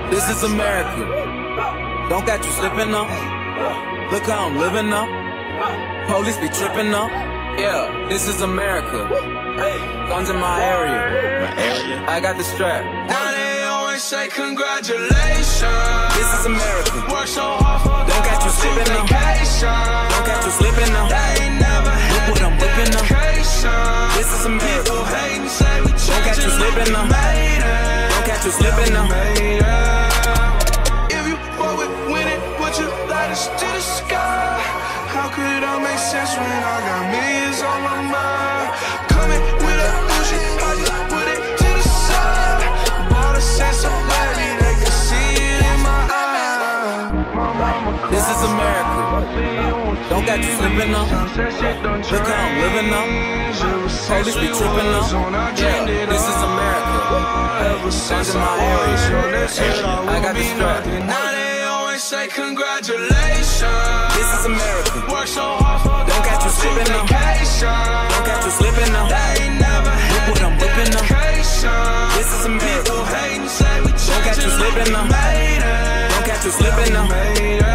This is America. Don't got you slipping up. Look how I'm living up. Police be tripping up. Yeah, this is America. Guns in my area. I got the strap. Now they always say congratulations. This is America. Work so hard for Don't got you slipping up. vacation. Don't got you slipping up. They ain't never Look had what I'm whipping up. education. This is America. People hate and say we Don't got you changing slipping like up. we made it. Don't got you slipping up. Made it. If you fuck with winning, put your lighters to the sky. How could it all make sense when I got millions on my mind? Coming with a bullshit, I just put it to the side. Bought a sense of clarity, they can see it in my eyes. This is America. Don't got you slipping up. Look how I'm living up. Police be tripping up. Yeah, this is America. Guns in my area. I got the strap. Now they always say congratulations. This is America. Work so hard for Don't got you slipping up. vacation. Don't got you slipping up. They ain't never Look had what I'm whipping up. education. This is America. People hate and say we Don't got you changing like slipping we up. made it. Don't got you slipping up. Made it.